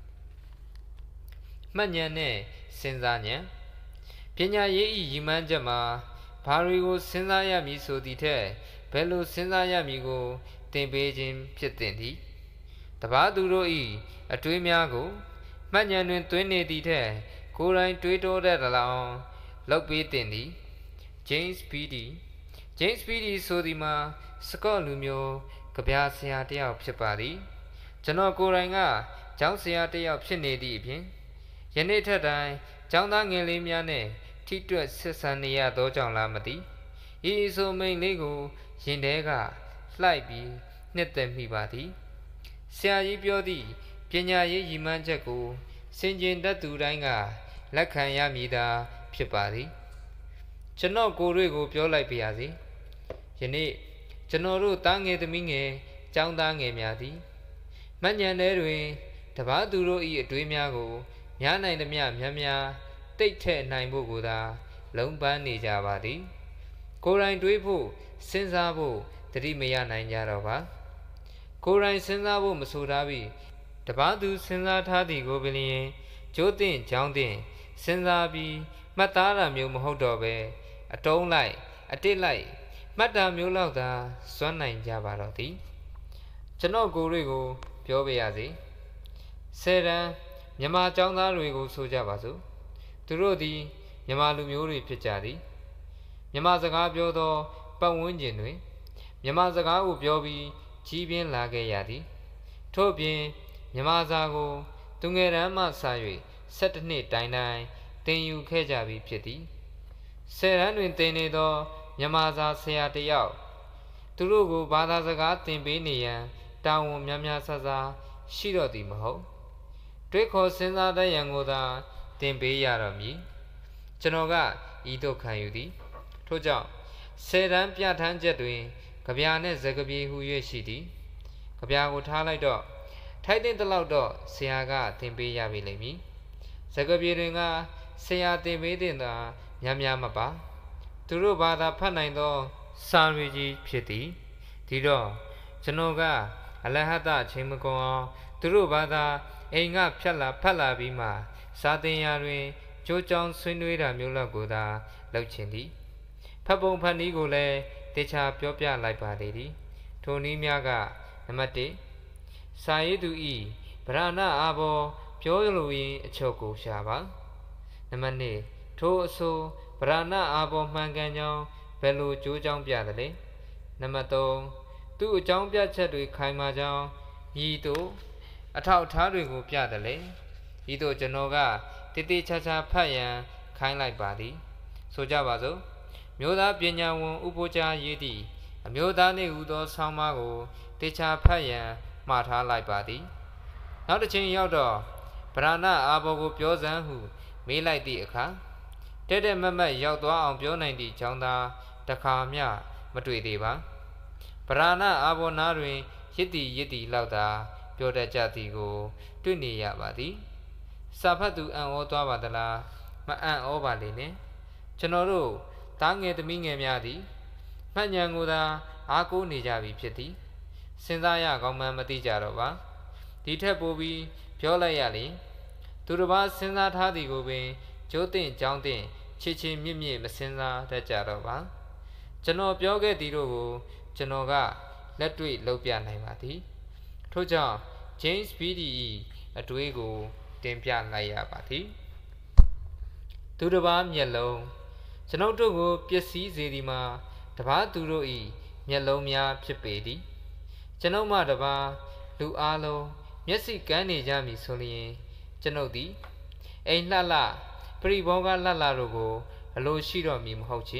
မှတ်ဉာဏ်နဲ့စဉ်းစားဉာဏ်ပညာရေး၏ရည်မှန်းချက်မှာဘာတွေကိုစဉ်းစားရမည်ဆိုသည့်ထက်ဘယ်လိုစဉ်းစားရမည်ကိုတင်ပေးခြင်းဖြစ်သင့်သည်တပါးသူတို့၏အတွေးများကိုမှတ်ဉာဏ်တွင်သွင်းနေသည့်ထက်ကိုယ်တိုင်တွေးတောတတ်သလောက်လုပ်ပေးသင့်သည် James Speedy James Speedy ဆိုသည်မှာစကော့လူမျိုးကဗျာဆရာတစ်ယောက်ဖြစ်ပါသည်ကျွန်တော်ကိုယ်တိုင်ကကျောင်းဆရာတစ်ယောက်ဖြစ်နေသည့်အပြင်ယနေ့ထက်တိုင်းကျောင်းသားငယ်လေးများနဲ့ထိတွေ့ဆက်ဆံနေရသောကြောင့်လားမသိဤဆိုမိန်လေးကိုရင်ထဲကလှိုက်ပြီးနှစ်သက်မိပါသည်ဆရာကြီးပြောသည့်ပညာရေးရည်မှန်းချက်ကိုစင်ကြင်တတ်သူတိုင်းကလက်ခံရမည်သာဖြစ်ပါသည်ကျွန်တော်ကိုယ်တွေကိုပြောလိုက်ပါရစေယနေ့ကျွန်တော်တို့တားငယ်သမီးငယ်ကျောင်းသားငယ်များသည်မညံထဲတွင်တပားသူတို့၏အတွေးများကိုများနိုင်သမျှများများတိတ်ထက်နိုင်ဖို့ကိုသာလုံးပန်းနေကြပါသည်ကိုယ်တိုင်တွေးဖို့စဉ်းစားဖို့တတိမရနိုင်ကြတော့ပါကိုယ်တိုင်စဉ်းစားဖို့မဆိုထားပြီးတပားသူစဉ်းစားထားသည်ကိုပင်လျင်ကျိုးတင်ကြောင်းတင်စဉ်းစားပြီးမှတ်သားတာမျိုးမဟုတ်တော့ပဲအတုံးလိုက်အတစ်လိုက်မှတ်တာမျိုးလောက်သာစွမ်းနိုင်ကြပါတော့သည်ကျွန်တော်ကိုယ်တွေကိုပြောပြရစေဆယ်တန်းမြန်မာကျောင်းသားတွေကိုဆိုကြပါစို့သူတို့သည်မြန်မာလူမျိုးတွေဖြစ်ကြသည်မြန်မာစကားပြောသောပတ်ဝန်းကျင်တွင်မြန်မာစကားကိုပြောပြီးကြီးပြင်းလာခဲ့ရသည်ထို့ပြင်မြန်မာစာကိုသူငယ်တန်းမှစ၍ဆယ်တနှစ်တိုင်တိုင်သင်ယူခဲ့ကြပြီးဖြစ်သည်ဆယ်တန်းတွင်သင်နေသောမြန်မာစာဆရာတစ်ယောက်သူတို့ကိုဘာသာစကားသင်ပေးနေရန်တာဝန်များများဆဆရှိတော့သည်မဟုတ်တွေးခေါ်စဉ်းစားတတ်ရန်ကိုသာသင်ပေးရတော့မည်ကျွန်တော်ကဤသို့ခံယူသည်ထို့ကြောင့်ဆယ်တန်းပြဋ္ဌာန်းချက်တွင်ကြပြနှင့်စကားပြေဟူ၍ရှိသည်ကြပြကိုထားလိုက်တော့ထိုက်တဲ့တလောက်တော့ဆရာကသင်ပေးရပြီလိမ့်မည်စကားပြေတွင်ကဆရာသင်ပေးတဲ့သာများများမပါသူတို့ဘာသာဖတ်နိုင်သောစာရွေကြီးဖြစ်သည်ဒီတော့ကျွန်တော်ကအလဟတအချိန်မကုန်အောင်သူတို့ဘာသာအိမ်ကဖြတ်လာဖတ်လာပြီးမှစာသင်ရာတွင်ကြိုးကြောင်ဆွေးနွေးတာမျိုးလောက်ကိုသာလုပ်ချင်သည်ဖတ်ပုံဖတ်နည်းကိုလည်းတေချာပြောပြလိုက်ပါသေးသည်ထိုနည်းများကနံပါတ်တစ်စာရေးသူဤဗရဏအာဘောပြောလိုရင်းအချုပ်ကိုရှာပါနံပါတ်နှစ်ထိုအဆိုဗရဏအာဘောမှန်ကန်ကြောင်းဘယ်လိုကြိုးကြောင်းပြသလဲနံပါတ်သုံးသူ့အကြောင်းပြချက်တွေခိုင်မာကြောင်းဤသို့အထောက်အထားတွေကိုပြတယ်လေဤသို့ကျွန်တော်ကတိတိကျကျဖတ်ရန်ခိုင်းလိုက်ပါသည်ဆိုကြပါစို့မျိုးသားပညာဝန်ဥပိုလ်ကြားရေးသည့်အမျိုးသားနှင့်ဟူသောဆောင်းပါးကိုတေချာဖတ်ရန်မှားထားလိုက်ပါသည်နောက်တစ်ချိန်ရောက်တော့ဗရဏအာဘောကိုပြောစမ်းဟုမေးလိုက်သည့်အခါတဲ့တဲ့မတ်မတ်ရောက်သွားအောင်ပြောနိုင်သည့်ကျောင်းသားတခါမျှမတွေ့သေးပါဗရဏအာဘောနာတွင်ရစ်တီရစ်တီလောက်သာပြောတတ်ကြသည်ကိုတွေ့နေရပါသည်စာဖတ်သူအံ့ဩသွားပါသလားမအံ့ဩပါလေနဲ့ကျွန်တော်တို့တားငယ်သမီးငယ်များသည်မှတ်ဉာဏ်ကိုသာအားကိုးနေကြပြီဖြစ်သည်စဉ်းစားရကောင်းမှန်းမသိကြတော့ပါဒီထက်ပိုပြီးပြောလိုက်ရလေသူတစ်ပါးစဉ်းစားထားသည်ကိုပင်ကျိုးတင်ကြောင်းတင်ချစ်ချင်းမြင့်မြင့်မစဉ်းစားတတ်ကြတော့ပါကျွန်တော်ပြောခဲ့သည်တို့ကိုကျွန်တော်ကလက်တွေ့လုပ်ပြနိုင်ပါသည်ထို့ကြောင့် James Speedy ၏အတွေးကိုတင်ပြလိုက်ရပါသည်သူတစ်ပါးမျက်လုံးကျွန်ုပ်တို့ကိုပျက်စီးစေသည်မှာတပါးသူတို့၏မျက်လုံးများဖြစ်ပေသည်ကျွန်ုပ်မှတပါးလူအားလုံးမျက်စိကန်းနေကြမည်ဆိုလျင်ကျွန်ုပ်သည်အိမ်လှလှပရိဘောဂလှလှတို့ကိုအလိုရှိတော်မည်မဟုတ်ချေ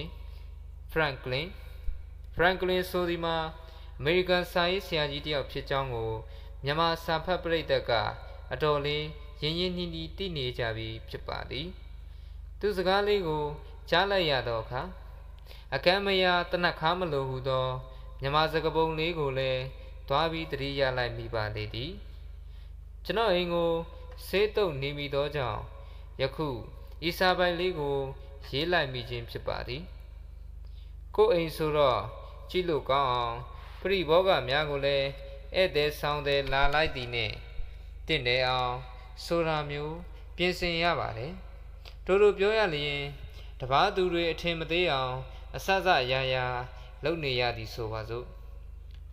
Franklin Franklin ဆိုသည်မှာအမေရိကန်စာရေးဆရာကြီးတစ်ယောက်ဖြစ်ကြောင်းကိုမြန်မာစာဖတ်ပရိသတ်ကအတော်လေးရင်းရင်းနှီးနှီးသိနေကြပြီဖြစ်ပါသည်သူစကားလေးကိုကြားလိုက်ရသောအခါအကမ်းမယာတနတ်ခါမလိုဟုသောမြန်မာစကားပုံလေးကိုလည်းသွားပြီးတတိယလိုက်မိပါလေသည်ကျွန်တော်အိမ်ကိုဆေးတုပ်နေမိသောကြောင့်ယခုဤစာပိုင်လေးကိုရေးလိုက်မိခြင်းဖြစ်ပါသည်ကိုယ်အိမ်ဆိုတော့ကြည့်လို့ကောင်းအောင်ပရိဘောဂများကိုလည်းဧည့်သည်ဆောင်သည်လာလိုက်သည်နှင့်တင့်တယ်အောင်ဆိုတာမျိုးပြင်ဆင်ရပါတယ်တို့တို့ပြောရလျင်တပားသူတွေအထင်မသေးအောင်အဆအဆရာရာလုပ်နေရသည်ဆိုပါစို့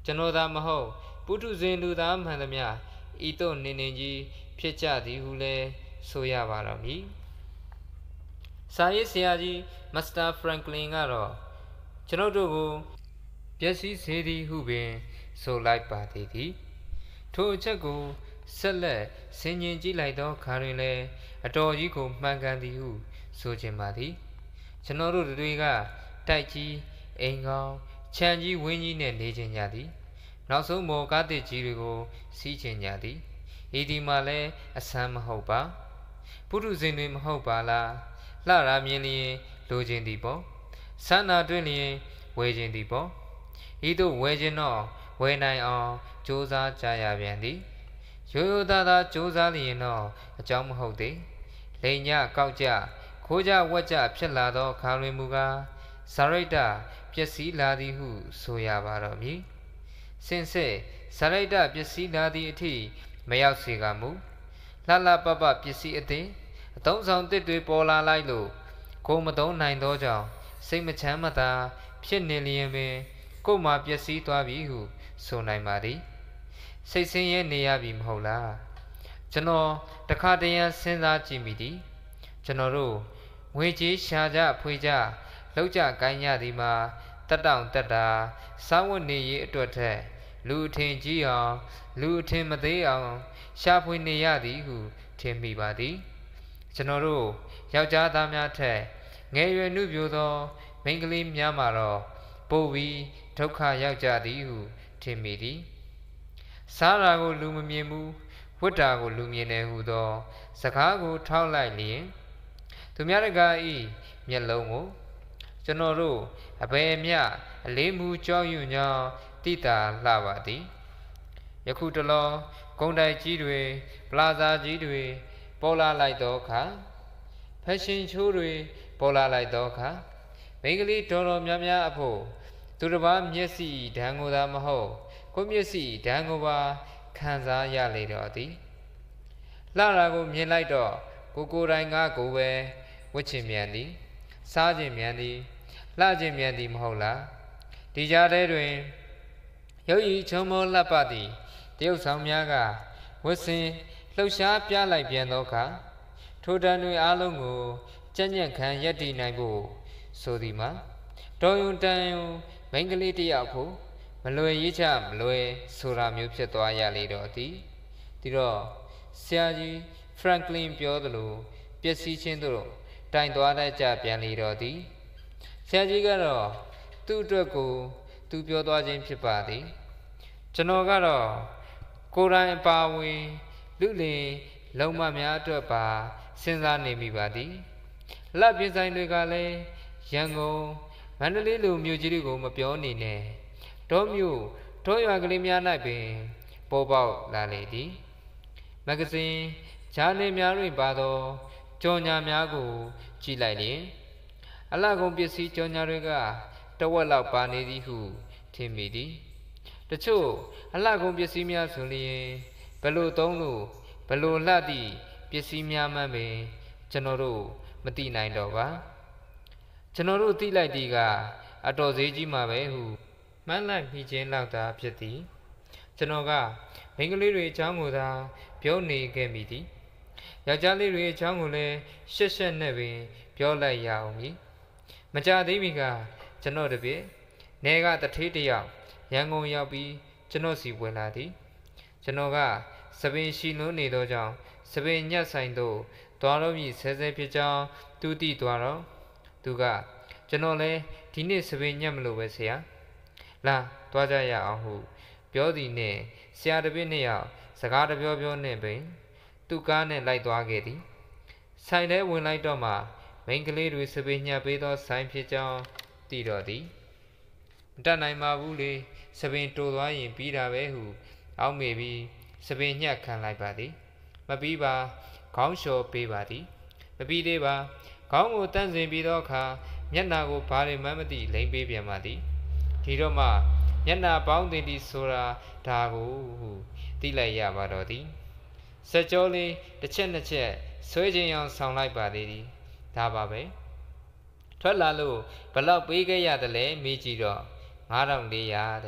ကျွန်တော်သာမဟုတ်ပုထုဇဉ်လူသားမှန်သမျှဤသို့နေနေကြီးဖြစ်ကြသည်ဟုလည်းဆိုရပါတော့မည်စာရေးဆရာကြီးမစ္စတာဖရန်ကလင်ကတော့ကျွန်ုပ်တို့ကိုပျက်စီးစေသည်ဟုပင်ဆိုလိုက်ပါသေးသည်ထိုအချက်ကိုဆက်လက်ဆင်ခြင်ကြည့်လိုက်သောခါတွင်လည်းအတော်ကြီးကိုမှန်ကန်သည်ဟုဆိုခြင်းပါသည်ကျွန်တော်တို့တွေကတိုက်ကြီးအိမ်ကောင်းခြံကြီးဝင်းကြီးနဲ့နေခြင်းကြသည်နောက်ဆုံးမော်ကားတစ်ကြီးတွေကိုစီးခြင်းကြသည်ဤဒီမှာလည်းအဆန်းမဟုတ်ပါပုထုဇဉ်တွေမဟုတ်ပါလားလှရာမြင်လျင်လိုခြင်းသည်ပေါ့ဆန္ဒတွင်လျင်ဝယ်ခြင်းသည်ပေါ့ဤသို့ဝယ်ခြင်းတော့ဝယ်နိုင်အောင်ကြိုးစားကြရပြန်သည်ရိုးရိုးသားသားကြိုးစားလျင်တော့အကြောင်းမဟုတ်သေးလိန်ညကောက်ကြခိုးကြဝက်ကြဖြစ်လာသောခါတွင်မူကားဇာရိတ္တပျက်စီးလာသည်ဟုဆိုရပါတော့မည်စင်စစ်ဇာရိတ္တပျက်စီးလာသည့်အထိမရောက်စေကမူလှလှပပပစ္စည်းအသင်းအသုံးဆောင်တစ်တွေပေါ်လာလိုက်လို့ကိုမသုံးနိုင်သောကြောင့်စိတ်မချမ်းမသာဖြစ်နေလျင်ပင်ကို့မှာပျက်စီးသွားပြီဟုဆိုနိုင်ပါသည်စိတ်ဆင်းရဲနေရပြီမဟုတ်လားကျွန်တော်တခါတရံစဉ်းစားကြည့်မိသည်ကျွန်တော်တို့ငွေကြေးရှာကြဖွေကြလောက်ကြကိုင်းကြသည်မှာတက်တောင့်တက်တာစားဝတ်နေရေးအတွက်ထက်လူအထင်ကြီးအောင်လူအထင်မသေးအောင်ရှာဖွေနေရသည်ဟုထင်မိပါသည်ကျွန်တော်တို့ယောက်ျားသားများထက်ငယ်ရွယ်နှုပြိုသောမိန်းကလေးများမှာတော့ပိုပြီးဒုက္ခရောက်ကြသည်ဟုထင်မိသည်စားတာကိုလူမမြင်ဘူးဝတ်တာကိုလူမြင်တယ်ဟုသောစကားကိုထောက်လိုက်လျင်သူများတကာဤမျက်လုံးကိုကျွန်တော်တို့အဘယ်မျှအလေးမူကြောက်ရွံ့ကြောင်းတိတာလှပါသည်ယခုတလောဂုံတိုက်ကြီးတွေပလာဇာကြီးတွေပေါ်လာလိုက်သောအခါဖက်ရှင်ချိုးတွေပေါ်လာလိုက်သောအခါမိန်းကလေးတော်တော်များများအဖို့သူတစ်ပါးမျက်စိဓာန်ကိုသာမဟုတ်ကိုမျက်စိဓာန်ကိုပါခံစားရလေတော့သည်လှတာကိုမြင်လိုက်တော့ကိုကိုယ်တိုင်ကကိုပဲဝတ်ချင်မြန်သည်စားချင်မြန်သည်လှချင်မြန်သည်မဟုတ်လားဒီကြားထဲတွင်ရုပ်ရည်ချုံမောလှပသည်တရုတ်ဆောင်များကဝတ်ဆင်လှုပ်ရှားပြလိုက်ပြန်သောအခါထိုတန်တွေအားလုံးကိုကြံ့ကြံ့ခံရပ်တည်နိုင်ဖို့ဆိုသည်မှာတော်ယုံတန်ယုံမိန်းကလေးတယောက်ကိုမလွယ်ရေးချမလွယ်ဆိုတာမျိုးဖြစ်သွားရလေတော့သည်ဒီတော့ဆရာကြီးဖရန်ကလင်ပြောသလိုပျက်စီးခြင်းတို့တိုင်သွားတတ်ကြပြန်လေတော့သည်ဆရာကြီးကတော့သူ့အတွက်ကိုသူပြောသွားခြင်းဖြစ်ပါသည်ကျွန်တော်ကတော့ကိုယ်တိုင်အပါဝင်လူလင်လုံမများအတွက်ပါစဉ်းစားနေမိပါသည်လက်ပြဆိုင်တွေကလည်းရန်ကုန်မန္တလေးလိုမြို့ကြီးတွေကိုမပြောနေနဲ့တောမြို့တောရွာကလေးများ၌ပင်ပေါ်ပေါက်လာလေသည်မဂ္ဂဇင်းဂျာနယ်များတွင်ပါသောကြော်ညာများကိုကြည့်လိုက်လျင်အလှကုန်ပစ္စည်းကြော်ညာတွေကတဝက်လောက်ပါနေသည်ဟုထင်မိသည်တချို့အလှကုန်ပစ္စည်းများဆိုလျင်ဘလို့သုံးလို့ဘလို့လှသည့်ပစ္စည်းများမှပင်ကျွန်တော်တို့မသိနိုင်တော့ပါကျွန်တော်တို့သိလိုက်သည်ကအတော်ဈေးကြီးမှာပဲဟုမှန်းလိုက်ပြီးခြင်းလောက်သာဖြစ်သည်ကျွန်တော်ကမိန်းကလေးတွေအကြောင်းကိုသာပြောနေခဲ့မိသည်ယောက်ျားလေးတွေအကြောင်းကိုလည်းရှက်ရှက်နဲ့ပင်ပြောလိုက်ရအောင်မည်မကြသေးမီကကျွန်တော်တပည့်နေကတထေးတယောက်ရန်ကုန်ရောက်ပြီးကျွန်တော်စီဝင်လာသည်ကျွန်တော်ကစပင်ရှိလွန်းနေသောကြောင့်စပင်ညက်ဆိုင်သို့သွားတော့ပြီးဆဲဆဲဖြစ်ကြောင်းသူသိသွားတော့သူကကျွန်တော်လည်းဒီနေ့စပင်ညက်မလို့ပဲဆရာလာသွားကြရအောင်ဟုပြောသည်နှင့်ဆရာတပည့်နှစ်ယောက်စကားတပြောပြောနဲ့ပင်သူကားနဲ့လိုက်သွားခဲ့သည်ဆိုင်ထဲဝင်လိုက်တော့မှမိန်းကလေးတွေစပင်ညက်ပေးသောဆိုင်ဖြစ်ကြောင်းသိတော့သည်မတတ်နိုင်ပါဘူးလေစပင်တိုသွားရင်ပြီးတာပဲဟုအောက်မေပြီးစပင်ညက်ခံလိုက်ပါသည်မပြီးပါခေါင်းလျှော်ပေးပါသည်မပြီးသေးပါခေါင်းကိုတန့်စင်ပြီးသောအခါမျက်နှာကိုဘာတွေမှမသိလိမ့်ပေးပြန်ပါသည်ဒီတော့မှမျက်နှာပေါင်းတင်သည်ဆိုတာဒါကိုဟုသိလိုက်ရပါတော့သည်စက်ကြောလေးတစ်ချက်နှစ်ချက်ဆွဲခြင်းအောင်ဆောင်လိုက်ပါသေးသည်ဒါပါပဲထွက်လာလို့ဘလောက်ပေးခဲ့ရသလဲမေးကြည့်တော့ငါးထောင်လေးရာတဲ့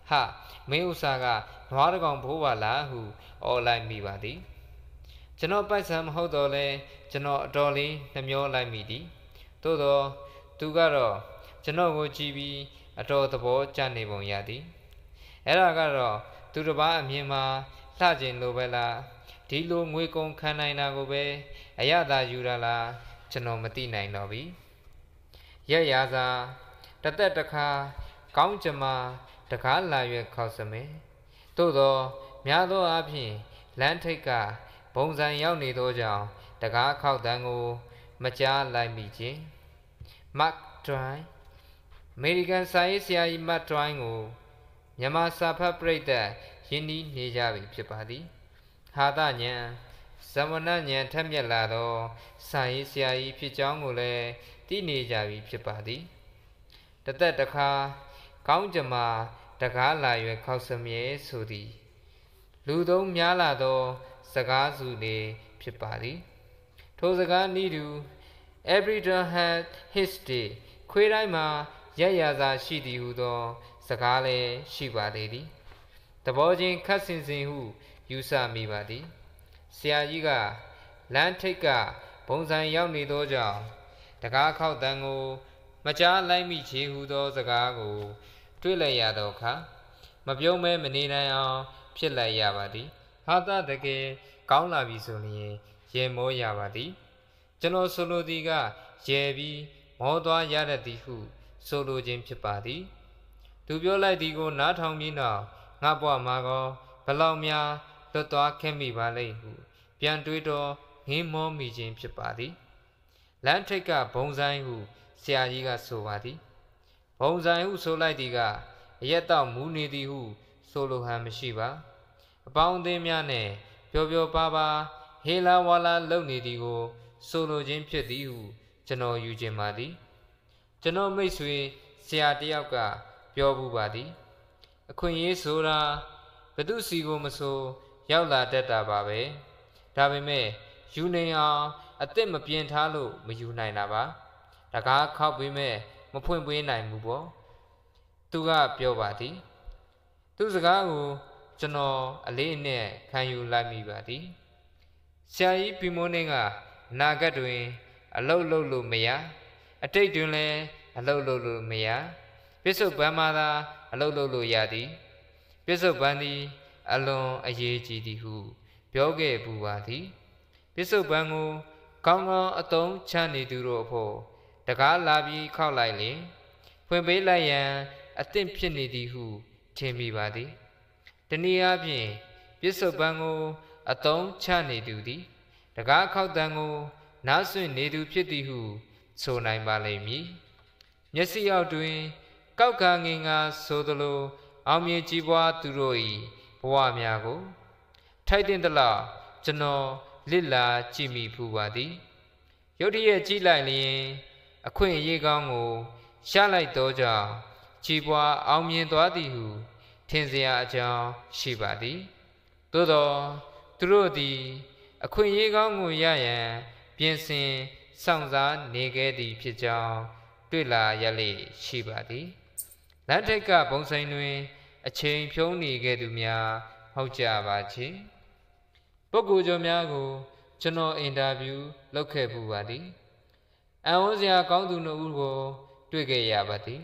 Ha, Meusaga, Noaragon Bovala, who all like me body. Jano by some hodole, Jano dolly, Namio like midi. Todo, Tugaro, Jano G adore the board, Janibon Yadi. Eragaro, Turuba, Mima, Tajin Lovella, Tilo Mwikon Kanaina Gobe, Ayada Yurala, Jano Matina Novi. Yayaza, Tatataka, Count Jama, Takala Cosame. Todo, Miado Api, Lantica, Bonzan Yoni Doja, Taka Kaudango, Macha Lamiji. Mark Dry, American Saisia Mat Triangle, Yamasa Preta, Yindi Nijavi Pipadi, Hadanya, Samananya Tamyalado, Saisia Pijangule, Tinijavi Pipadi. The Tataka, Kaunjama, Takala Kausamye Sudi, Ludo Myalado, Sagazude Pipadi, Tozaga Nidu. Every drum had his day. Quiraima, Yayaza Shidi Hudo, Sakale, Shiba lady. The Bojin cousins in who you saw me body. Sia Yiga, Lanteka, Bonzan Yoni Doja, the Gakao Dango, Maja Lamichi Hudo Zagago, Twila Yadoka, Mabiome Menina, Pilla Yabadi, Hada the gay, Kaula Visuni, Yemo Yabadi. General Solo Diga, Jebi, Moda Yadadihu, Solo Jim Chipadi. To be like Digo, not on me now, Nabua Mago, Palomia, the dog can be ballet who, Piantuito, him more me Jim Chipadi. Lantreka, Bonzai who, Sia Yiga Sovadi. Bonzai who so like Diga, Yeta Munidi who, Solo Hamashiba. Abound them Yane, Pio Baba, Hela Walla Loni Digo. Solo Jim Piediu, Jano Ujimadi. Jano Misui, Siatiaka, Piobu Badi. A queen Sura, Pedusigo Maso, Yaula Deta Babe. Tabime, Junea, a them of Pientalo, Mujunaba. Taka Copime, Mopun Wina Mubo. Tuga Piobadi. Tuzagago, Jano, a lane, can you like me badi? Sai Pimoninga. Nagadwin, a low low mea, a take dule, a low low mea, Piso Bamada, a low low yadi, Piso Bandi, alone a ye gidi who, Pioge Buati, Piso Bango, Congo a tone chani duro po, the car labi call lightly, when bay lion, a timpinity who, Timmy body, the Niabi, Piso Bango, a tone chani duty. The guy called Dango, Nasu Nedu Pitihu, so nine balemi. Yesi out doing, Kaukanginga, Sodolo, Ami Jiwa Turoi, Poamiago. Tighten the law, Jano, Lilla, Jimmy Puwadi. Yodi Gila Lien, a queen Yegango, Shalai Doja, Jiwa, Ami Dwadihu, Tenzia Jan, Shibadi. Dodo, Turodi. A queen Yegango Yayan, Piensin, Sansa, Negedi Pijao, Dula Yali, Shibadi. Lanteka Bonsainui, a chain Pioni Gedumia, Hoja Bachi. Bogu Jomiago, General interview, Loke Buwadi. Aonzia Gandu no Ugo, Twige Yabati.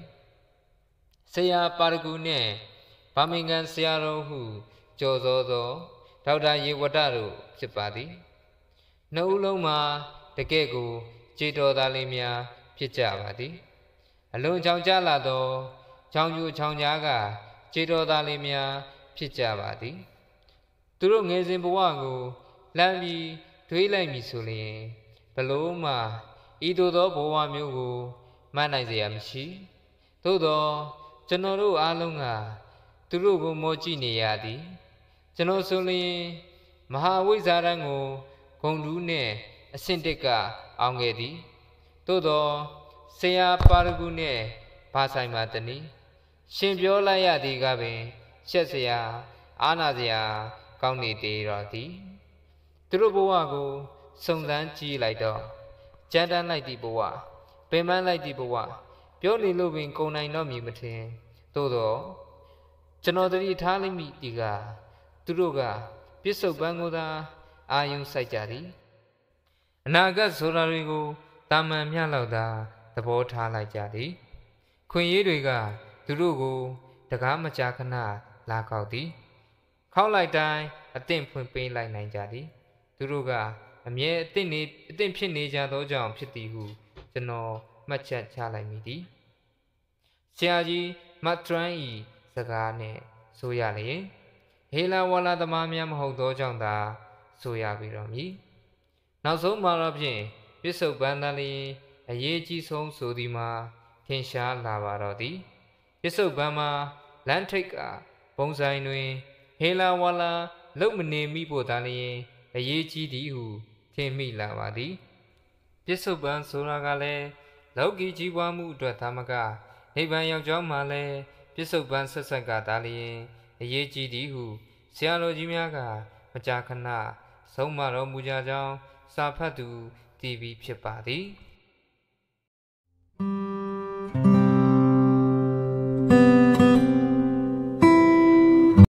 Saya Paragune, Birmingham Searo who, Jozozo, Tauda Yewadaru, Chipadi. No Loma, the Gego, Jito Dalimia, Pichabadi. Alone Chanjalado, Changu Chanjaga, Jito Dalimia, Pichabadi. Turung is in Buago, Lambi, Twila Misuli, Paloma, Ido Boa Mugo, Manaziamshi, Todo, Genoru Alunga, Turugo Mojini Yadi, Genosuli, Mahawizarango, Kondune, a Sintica, Angedi, Todo, Sea Paragune, Pasai Matani, Shimbiola Yadi Gabe, Chesia, Anazia, County de Rati, Turubuago, Sondan G like dog, Jadan like the boa, Payman like the boa, Purely loving Konai no mutin, Todo, ကျွန်တော်တတိထားလိမ့်မည်ဒီကသူတို့ကပြစ္ဆုတ်ပန်းကိုသာအာယုံစိုက်ကြသည်အနာဂတ်ဆိုတာတွေကိုတာမန်မျှလောက်သာသဘောထားလိုက်ကြသည်ခွင်ရေးတွေကသူတို့ကိုတကားမကြာခဏလာခောက်သည်ခောက်လိုက်တိုင်းအသင့်ဖွင့်ပေးလိုက်နိုင်ကြသည်သူတို့ကအမြဲအသင့်နေအသင့်ဖြစ်နေကြသောကြောင့်ဖြစ်သည်ဟုကျွန်တော်မှတ်ချက်ချလိုက်မိသည်ဆရာကြီးမတ်ထရန်ဤစကားနဲ့ဆိုရလျင်ဟေလာဝါလာသမားများမဟုတ်သောကြောင့်သာဆိုရပြီတော်မူနောက်ဆုံးမှာတော့ဖြင့်ပြစ္ဆုတ်ပန်းသားလျင်အရေးကြီးဆုံးဆိုသည်မှာထင်ရှားလာပါတော့သည်ပြစ္ဆုတ်ပန်းမှာလန်ထိတ်ကပုံဆိုင်တွင်ဟေလာဝါလာလုတ်မနေမိဖို့သာလျင်အရေးကြီးသည်ဟုထင်မိလာပါသည်ပြစ္ဆုတ်ပန်းဆိုတာကလည်းလောကီကြီးပွားမှုအတွက်သာမကနိဗ္ဗာန်ရောက်ကြောင်းမှလည်းပြစ္ဆုတ်ပန်းဆက်ဆက်ကသာလျင်အရေးကြီးသည်ဟုဆရာတော်ကြီးများကမကြာခဏဆုံးမတော်မူကြကြောင်းစာဖတ်သူတည်ပြီးဖြစ်ပါသည်